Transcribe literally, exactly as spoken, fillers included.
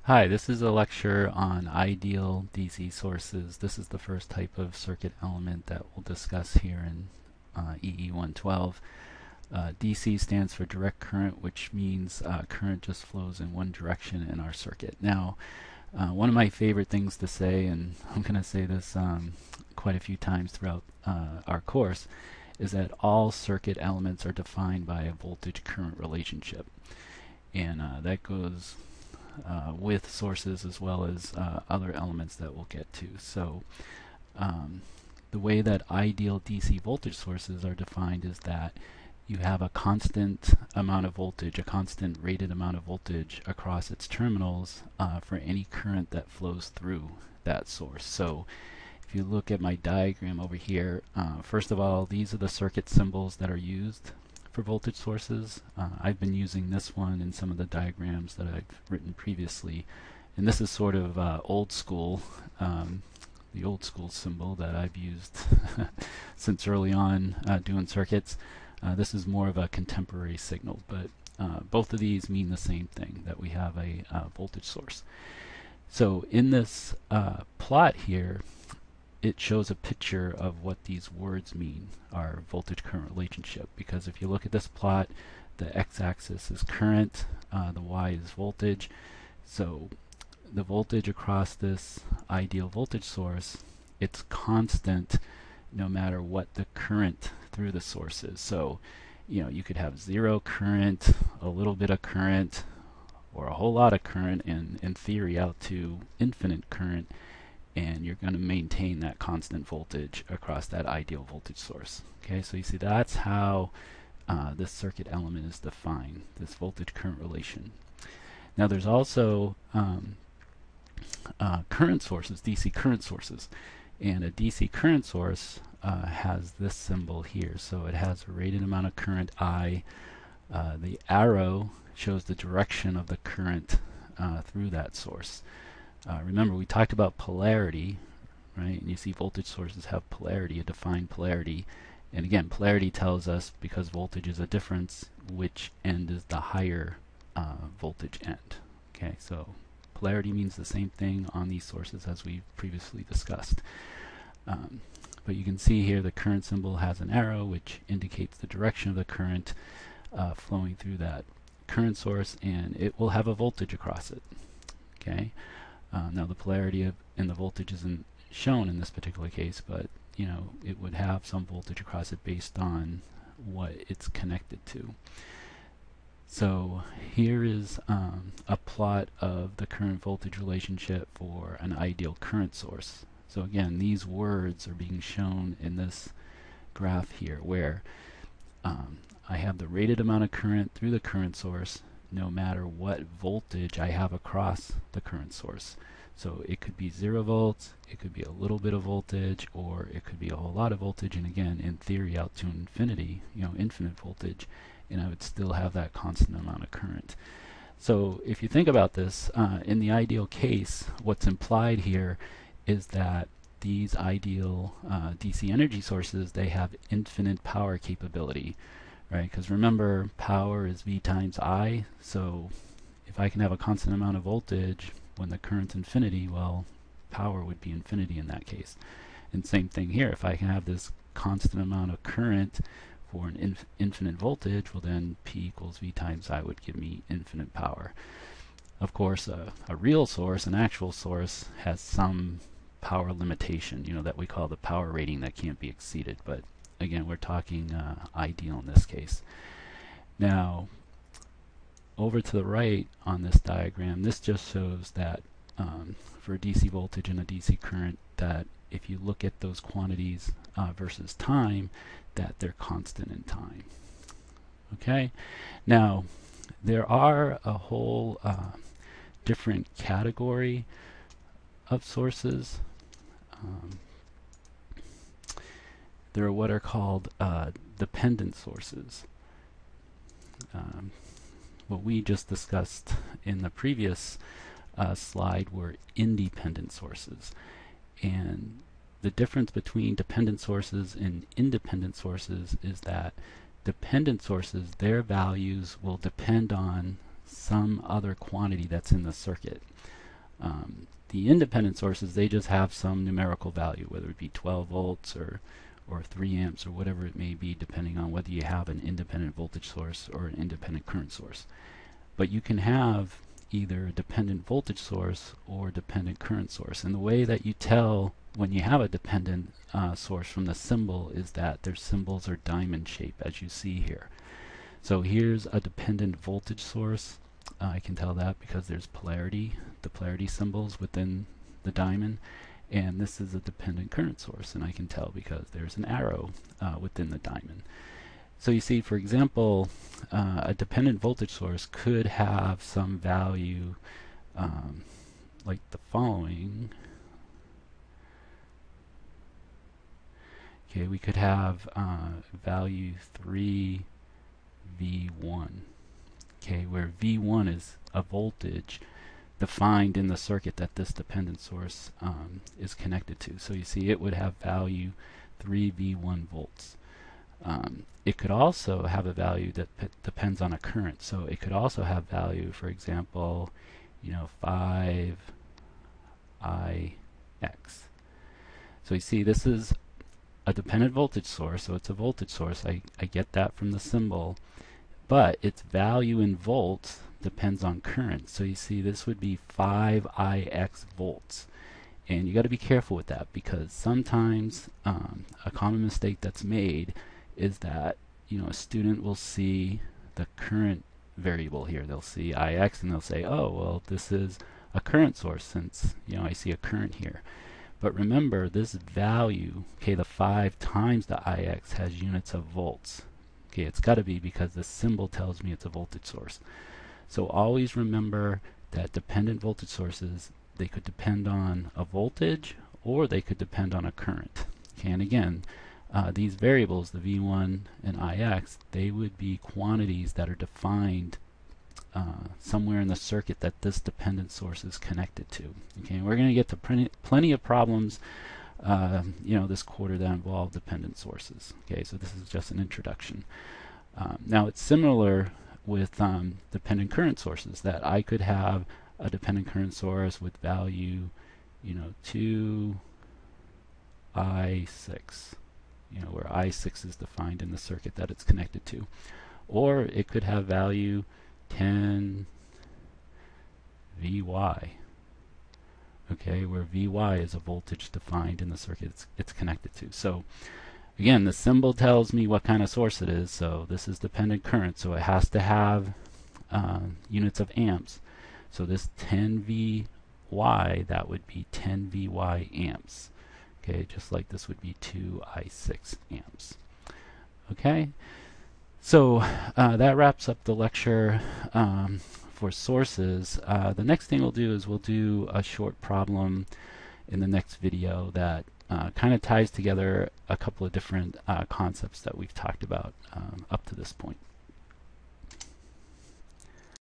Hi, this is a lecture on ideal D C sources. This is the first type of circuit element that we'll discuss here in uh, E E one twelve. Uh, D C stands for direct current, which means uh, current just flows in one direction in our circuit. Now, uh, one of my favorite things to say, and I'm going to say this um, quite a few times throughout uh, our course, is that all circuit elements are defined by a voltage-current relationship. And uh, that goes Uh, with sources as well as uh, other elements that we'll get to. So um, the way that ideal D C voltage sources are defined is that you have a constant amount of voltage, a constant rated amount of voltage across its terminals uh, for any current that flows through that source. So if you look at my diagram over here, uh, first of all, these are the circuit symbols that are used for voltage sources. Uh, I've been using this one in some of the diagrams that I've written previously, and this is sort of uh, old school, um, the old school symbol that I've used since early on uh, doing circuits. Uh, this is more of a contemporary signal, but uh, both of these mean the same thing, that we have a uh, voltage source. So in this uh, plot here, it shows a picture of what these words mean, our voltage current relationship. Because if you look at this plot, the x-axis is current, uh, the y is voltage. So the voltage across this ideal voltage source, it's constant no matter what the current through the source is. So, you know, you could have zero current, a little bit of current, or a whole lot of current, and in theory out to infinite current, and you're going to maintain that constant voltage across that ideal voltage source. Okay, so you see that's how uh, this circuit element is defined, this voltage current relation. Now there's also um, uh, current sources, D C current sources, and a D C current source uh, has this symbol here. So it has a rated amount of current I. Uh, the arrow shows the direction of the current uh, through that source. Uh, remember, we talked about polarity, right? And you see voltage sources have polarity, a defined polarity. And again, polarity tells us, because voltage is a difference, which end is the higher uh, voltage end. Okay, so polarity means the same thing on these sources as we previously discussed. Um, but you can see here the current symbol has an arrow, which indicates the direction of the current uh, flowing through that current source, and it will have a voltage across it. Okay. Uh, now the polarity of, in the voltage isn't shown in this particular case, but you know, it would have some voltage across it based on what it's connected to. So here is um, a plot of the current voltage relationship for an ideal current source. So again, these words are being shown in this graph here, where um, I have the rated amount of current through the current source no matter what voltage I have across the current source. So it could be zero volts, it could be a little bit of voltage, or it could be a whole lot of voltage, and again, in theory out to infinity, you know, infinite voltage, and I would still have that constant amount of current. So if you think about this, uh, in the ideal case, what's implied here is that these ideal uh, D C energy sources, they have infinite power capability. Right, because remember, power is V times I, so if I can have a constant amount of voltage when the current's infinity, well, power would be infinity in that case. And same thing here, if I can have this constant amount of current for an inf infinite voltage, well then P equals V times I would give me infinite power. Of course, uh, a real source, an actual source, has some power limitation, you know, that we call the power rating that can't be exceeded, but again, we're talking uh, ideal in this case. Now, over to the right on this diagram, this just shows that um, for D C voltage and a D C current, that if you look at those quantities uh, versus time, that they're constant in time. Okay? Now, there are a whole uh, different category of sources. Um, There are what are called uh, dependent sources. Um, what we just discussed in the previous uh, slide were independent sources. And the difference between dependent sources and independent sources is that dependent sources, their values will depend on some other quantity that's in the circuit. Um, the independent sources, they just have some numerical value, whether it be twelve volts or or three amps or whatever it may be, depending on whether you have an independent voltage source or an independent current source. But you can have either a dependent voltage source or dependent current source. And the way that you tell when you have a dependent uh, source from the symbol is that their symbols are diamond shaped, as you see here. So here's a dependent voltage source. Uh, I can tell that because there's polarity, the polarity symbols within the diamond. And this is a dependent current source, and I can tell because there's an arrow uh, within the diamond. So you see, for example, uh, a dependent voltage source could have some value um, like the following. Okay, we could have uh, value three V one, okay, where V one is a voltage defined in the circuit that this dependent source um, is connected to. So you see it would have value three V one volts. Um, it could also have a value that p depends on a current. So it could also have value, for example, you know, five I X. So you see this is a dependent voltage source, so it's a voltage source. I, I get that from the symbol, but its value in volts depends on current. So you see this would be five I X volts. And you got to be careful with that, because sometimes um, a common mistake that's made is that, you know, a student will see the current variable here. They'll see I X and they'll say, oh, well, this is a current source since, you know, I see a current here. But remember, this value, okay, the five times the I X has units of volts. Okay, it's got to be because the symbol tells me it's a voltage source. So always remember that dependent voltage sources, they could depend on a voltage or they could depend on a current. Okay, and again, uh, these variables, the V one and I X, they would be quantities that are defined uh, somewhere in the circuit that this dependent source is connected to. Okay, and we're going to get to plenty, plenty of problems uh, you know, this quarter that involve dependent sources. Okay, so this is just an introduction. Um, now it's similar with um, dependent current sources, that I could have a dependent current source with value, you know, two I six, you know, where I six is defined in the circuit that it's connected to. Or it could have value ten V Y, okay, where V Y is a voltage defined in the circuit it's, it's connected to. So again, the symbol tells me what kind of source it is. So this is dependent current, so it has to have uh, units of amps. So this ten V Y, that would be ten V Y amps. Okay, just like this would be two I six amps. Okay, so uh, that wraps up the lecture um, for sources. Uh, the next thing we'll do is we'll do a short problem in the next video that uh, kind of ties together a couple of different uh, concepts that we've talked about um, up to this point.